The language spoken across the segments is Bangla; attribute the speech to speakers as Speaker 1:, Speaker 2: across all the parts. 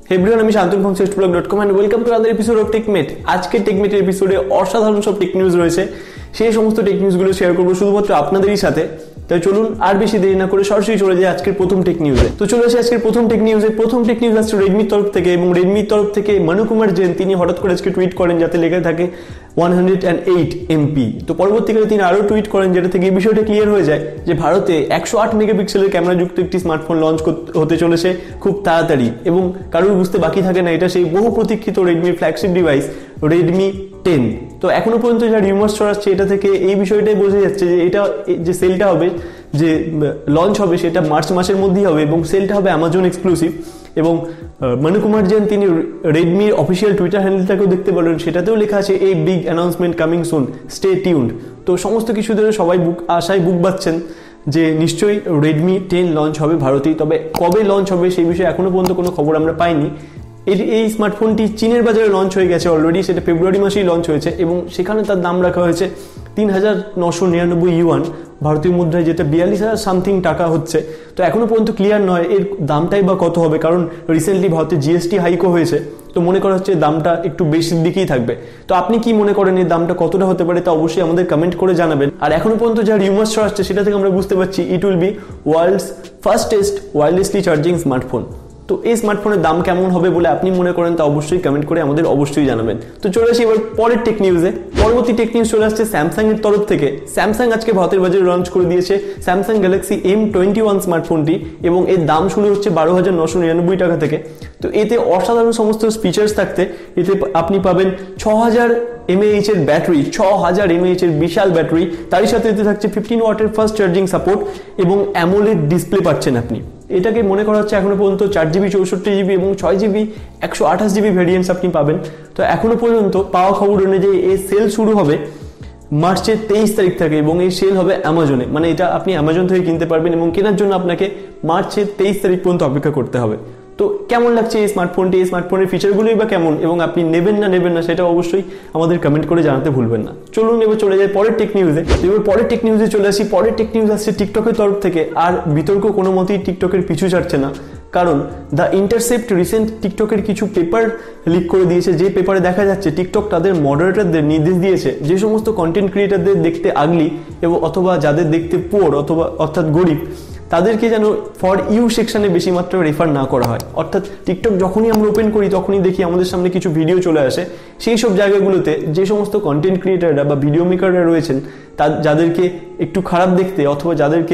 Speaker 1: एवरीवन আমি Shantanu from swiftblog.com and welcome to another episode of TechMate। আজকে TechMate এর এপিসোডে অসাধারণ সব টেক নিউজ রয়েছে। সেই সমস্ত টেক নিউজগুলো শেয়ার করব শুধুমাত্র আপনাদেরই সাথে। তাই চলুন আর বেশি দেরি না করে সরাসরি চলে যাই আজকের প্রথম টেক নিউজে। তো চলে আসি আজকের প্রথম টেক নিউজে। প্রথম টেক নিউজ আসছে রেডমির তরফ থেকে, এবং রেডমির তরফ থেকে মনু কুমার জৈন তিনি হঠাৎ করে আজকে টুইট করেন যাতে লেখা থাকে 108 MP। তো পরবর্তীকালে তিনি আরও টুইট করেন যেটা থেকে এই বিষয়টা ক্লিয়ার হয়ে যায় যে ভারতে 108 মেগাপিক্সেলের ক্যামেরাযুক্ত একটি স্মার্টফোন লঞ্চ হতে চলেছে খুব তাড়াতাড়ি, এবং কারোর বুঝতে বাকি থাকে না এটা সেই বহু প্রতীক্ষিত রেডমির ফ্ল্যাগশিপ ডিভাইস রেডমি 10। তো এখনো পর্যন্ত যা রিউমার্স ছড়াচ্ছে এটা থেকে এই বিষয়টাই বোঝা যাচ্ছে যে এটা যে সেলটা হবে, যে লঞ্চ হবে সেটা মার্চ মাসের মধ্যেই হবে, এবং সেলটা হবে অ্যামাজন এক্সক্লুসিভ। এবং মনু কুমার জৈন তিনি রেডমির অফিসিয়াল টুইটার হ্যান্ডেলটাকেও দেখতে পারেন, সেটাতেও লেখা আছে এই big announcement coming soon, stay tuned. তো সমস্ত কিছু ধরে সবাই আশায় বুক বাঁধছেন যে নিশ্চয়ই রেডমি 10 লঞ্চ হবে ভারতেই। তবে কবে লঞ্চ হবে সেই বিষয়ে এখনো পর্যন্ত কোনো খবর আমরা পাইনি। এই স্মার্টফোনটি চীনের বাজারে লঞ্চ হয়ে গেছে অলরেডি, সেটা ফেব্রুয়ারি মাসেই লঞ্চ হয়েছে, এবং সেখানে তার দাম রাখা হয়েছে 3999 ইউয়ান, ভারতীয় মুদ্রায় যেটা 42,000 সামথিং টাকা হচ্ছে। তো এখনো পর্যন্ত ক্লিয়ার নয় এর দামটাই বা কত হবে, কারণ রিসেন্টলি ভারতে জিএসটি হাইকও হয়েছে। তো মনে করা হচ্ছে দামটা একটু বেশির দিকেই থাকবে। তো আপনি কি মনে করেন এর দামটা কতটা হতে পারে তা অবশ্যই আমাদের কমেন্ট করে জানাবেন। আর এখনো পর্যন্ত যা রিউমার্স ছড়াচ্ছে সেটা থেকে আমরা বুঝতে পারছি it will be world's fastest wirelessly charging smartphone. তো এই স্মার্টফোনের দাম কেমন হবে বলে আপনি মনে করেন তা অবশ্যই কমেন্ট করে আমাদের অবশ্যই জানাবেন। তো চলে আসি এবার পরের টেক নিউজে। পরবর্তী টেক নিউজ চলে আসছে স্যামসাং এর তরফ থেকে। স্যামসাং আজকে ভারতের বাজারে লঞ্চ করে দিয়েছে স্যামসাং গ্যালাক্সি M21 স্মার্টফোনটি, এবং এর দাম শুরু হচ্ছে 12,999 টাকা থেকে। তো এতে অসাধারণ সমস্ত ফিচার্স থাকতে এতে আপনি পাবেন 6000 mAh এর ব্যাটারি, 6000 mAh এর বিশাল ব্যাটারি। তারই সাথে এতে থাকছে 15 ওয়াটের ফাস্ট চার্জিং সাপোর্ট, এবং অ্যামোলেড ডিসপ্লে পাচ্ছেন আপনি। এটাকে মনে করা হচ্ছে এখনো পর্যন্ত 4GB 64GB এবং 6GB 128GB ভ্যারিয়েন্টস আপনি পাবেন। তো এখনো পর্যন্ত পাওয়া খবর অনুযায়ী এই সেল শুরু হবে মার্চের 23 তারিখ থেকে, এবং এই সেল হবে অ্যামাজনে, মানে এটা আপনি অ্যামাজন থেকে কিনতে পারবেন, এবং কেনার জন্য আপনাকে মার্চের 23 তারিখ পর্যন্ত অপেক্ষা করতে হবে। তো কেমন লাগছে এই স্মার্টফোনটি, এই স্মার্টফোনের ফিচারগুলোই বা কেমন, এবং আপনি নেবেন না সেটা অবশ্যই আমাদের কমেন্ট করে জানাতে ভুলবেন না। চলুন এবার চলে যাই পরের টেক নিউজে। এবার পরের টেক নিউজে চলে আসি। পরের টেক নিউজ আসছে টিকটকের তরফ থেকে। আর বিতর্ক কোনো মতেই টিকটকের পিছু ছাড়ছে না, কারণ দ্য ইন্টারসেপ্ট রিসেন্ট টিকটকের কিছু পেপার লিক করে দিয়েছে, যে পেপারে দেখা যাচ্ছে টিকটক তাদের মডারেটরদের নির্দেশ দিয়েছে যে সমস্ত কন্টেন্ট ক্রিয়েটারদের দেখতে আগলি এবং অথবা যাদের দেখতে পোর অর্থাৎ গরিব, তাদেরকে যেন ফর ইউ সেকশনে বেশি মাত্রায় রেফার না করা হয়। অর্থাৎ টিকটক যখনই আমরা ওপেন করি তখনই দেখি আমাদের সামনে কিছু ভিডিও চলে আসে, সেই সব জায়গাগুলোতে যে সমস্ত কন্টেন্ট ক্রিয়েটাররা বা ভিডিও মেকাররা রয়েছেন যাদেরকে একটু খারাপ দেখতে অথবা যাদেরকে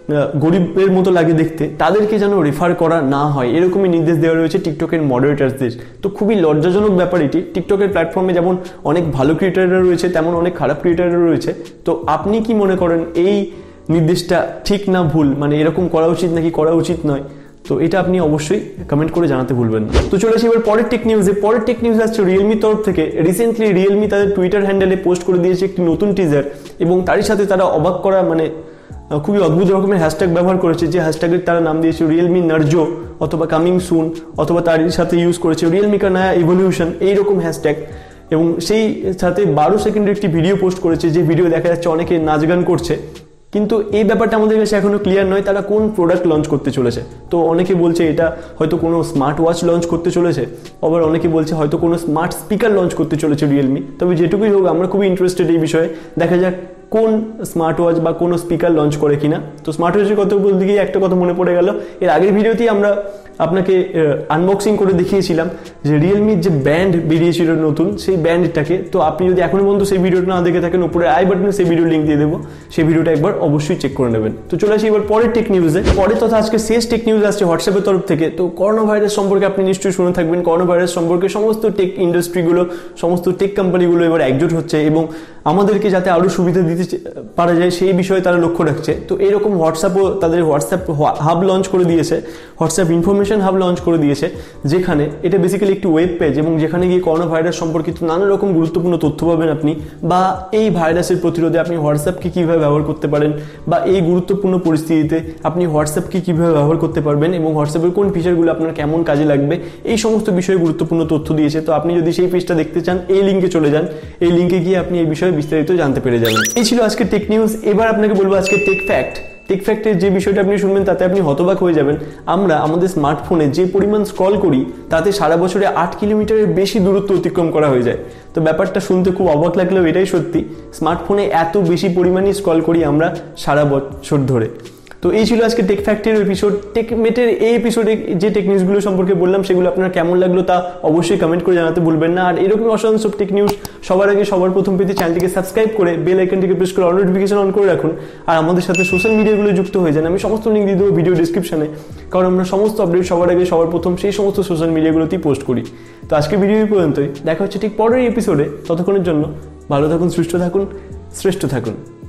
Speaker 1: গরিবের মতো লাগে দেখতে, তাদেরকে যেন রেফার করা না হয়, এরকমই নির্দেশ দেওয়া রয়েছে টিকটকের মডারেটারদের। তো খুবই লজ্জাজনক ব্যাপার এটি। টিকটকের প্ল্যাটফর্মে যেমন অনেক ভালো ক্রিয়েটাররা রয়েছে তেমন অনেক খারাপ ক্রিয়েটাররা রয়েছে। তো আপনি কি মনে করেন এই নির্দেশটা ঠিক না ভুল, মানে এরকম করা উচিত নাকি করা উচিত নয়? তো এটা আপনি অবশ্যই কমেন্ট করে জানাতে ভুলবেন না। তো চলে আসি এবার পরের টেক নিউজে। পরের টেক নিউজ আসছে রিয়েলমির তরফ থেকে। রিসেন্টলি রিয়েলমি তাদের টুইটার হ্যান্ডেলে পোস্ট করে দিয়েছে একটি নতুন টিজার, এবং তারই সাথে তারা অবাক করা মানে খুবই অদ্ভুত রকমের হ্যাশট্যাগ ব্যবহার করেছে, যে হ্যাশট্যাগের তারা নাম দিয়েছে রিয়েলমি নার্জো অথবা কামিং সুন, অথবা তারই সাথে ইউজ করেছে রিয়েলমি কা নয়া ইভলিউশন, এইরকম হ্যাশট্যাগ। এবং সেই সাথে 12 সেকেন্ডের একটি ভিডিও পোস্ট করেছে, যে ভিডিও দেখা যাচ্ছে অনেকে নাচ গান করছে। কিন্তু এই ব্যাপারটা আমাদের কাছে এখনো ক্লিয়ার নয় তারা কোন প্রোডাক্ট লঞ্চ করতে চলেছে। তো অনেকে বলছে এটা হয়তো কোনো স্মার্ট ওয়াচ লঞ্চ করতে চলেছে, আবার অনেকে বলছে হয়তো কোনো স্মার্ট স্পিকার লঞ্চ করতে চলেছে রিয়েলমি। তবে যেটুকুই হোক আমরা খুবই ইন্টারেস্টেড এই বিষয়ে, দেখা যাক কোন স্মার্ট ওয়াচ বা কোনো স্পিকার লঞ্চ করে কিনা। তো স্মার্ট ওয়াচের কথা বলতে গিয়ে একটা কথা মনে পড়ে গেল, এর আগের ভিডিওতেই আমরা আপনাকে আনবক্সিং করে দেখিয়েছিলাম যে রিয়েলমির যে ব্যান্ড বেরিয়েছিল নতুন, সেই ব্যান্ডটাকে। তো আপনি যদি এখনো পর্যন্ত সেই ভিডিওটা না দেখে থাকেন, উপরে আই বাটনে সেই ভিডিও লিঙ্ক দিয়ে দেবো, সেই ভিডিওটা একবার অবশ্যই চেক করে নেবেন। তো চলে আসি এবার পরের টেক নিউজে। পরের তথা আজকে শেষ টেক নিউজ আসছে হোয়াটসঅ্যাপের তরফ থেকে। তো করোনা ভাইরাস সম্পর্কে আপনি নিশ্চয়ই শুনে থাকবেন। করোনা ভাইরাস সম্পর্কে সমস্ত টেক ইন্ডাস্ট্রিগুলো, সমস্ত টেক কোম্পানিগুলো এবার একজোট হচ্ছে, এবং আমাদেরকে যাতে আরও সুবিধা দিতে পারা যায় সেই বিষয়ে তারা লক্ষ্য রাখছে। তো এইরকম হোয়াটসঅ্যাপও তাদের হোয়াটসঅ্যাপ হাব লঞ্চ করে দিয়েছে, হোয়াটসঅ্যাপ ইনফরমেশন হাব লঞ্চ করে দিয়েছে, যেখানে এটা বেসিক্যালি একটি ওয়েব পেজ, এবং যেখানে গিয়ে করোনা ভাইরাস সম্পর্কিত নানা রকম গুরুত্বপূর্ণ তথ্য পাবেন আপনি, বা এই ভাইরাসের প্রতিরোধে আপনি হোয়াটসঅ্যাপকে কীভাবে ব্যবহার করতে পারেন, বা এই গুরুত্বপূর্ণ পরিস্থিতিতে আপনি হোয়াটসঅ্যাপকে কীভাবে ব্যবহার করতে পারবেন, এবং হোয়াটসঅ্যাপের কোন ফিচারগুলো আপনার কেমন কাজে লাগবে, এই সমস্ত বিষয়ে গুরুত্বপূর্ণ তথ্য দিয়েছে। তো আপনি যদি সেই পেজটা দেখতে চান এই লিঙ্কে চলে যান, এই লিঙ্কে গিয়ে আপনি এই বিষয়ে বিস্তারিত জানতে পেরে যাবেন। এই ছিল আজকে টেক নিউজ। এবার আপনাকে বলবো আজকে টেক ফ্যাক্ট। টেক ফ্যাক্টের যে বিষয়টা আপনি শুনবেন তাতে আপনি হতবাক হয়ে যাবেন। আমরা আমাদের স্মার্টফোনে যে পরিমাণ স্ক্রল করি তাতে সারা বছরে 8 কিলোমিটারের বেশি দূরত্ব অতিক্রম করা হয়ে যায়। তো ব্যাপারটা শুনতে খুব অবাক লাগলেও এটাই সত্যি, স্মার্টফোনে এত বেশি পরিমাণে স্ক্রল করি আমরা সারা বছর ধরে। তো এই ছিল আজকে টেক ফ্যাক্টের এপিসোড। টেকমেটের এই এপিসোডে যে টেকনিউজগুলো সম্পর্কে বললাম সেগুলো আপনার কেমন লাগলো তা অবশ্যই কমেন্ট করে জানাতে ভুলবেন না। আর এরকম অসাধারণ সব টেক নিউজ সবার আগে সবার প্রথম পেতে চ্যানেলটিকে সাবস্ক্রাইব করে বেল আইকনটিকে প্রেস করে অল নোটিফিকেশন অন করে রাখুন। আর আমাদের সাথে সোশ্যাল মিডিয়াগুলো যুক্ত হয়ে যান, আমি সমস্ত লিঙ্ক দিয়ে দেবো ভিডিও ডিসক্রিপশনে, কারণ আমরা সমস্ত আপডেট সবার আগে সবার প্রথম সেই সমস্ত সোশ্যাল মিডিয়াগুলোতেই পোস্ট করি। তো আজকে ভিডিও পর্যন্তই, দেখা হচ্ছে ঠিক পরের এপিসোডে। ততক্ষণের জন্য ভালো থাকুন, সুস্থ থাকুন, শ্রেষ্ঠ থাকুন।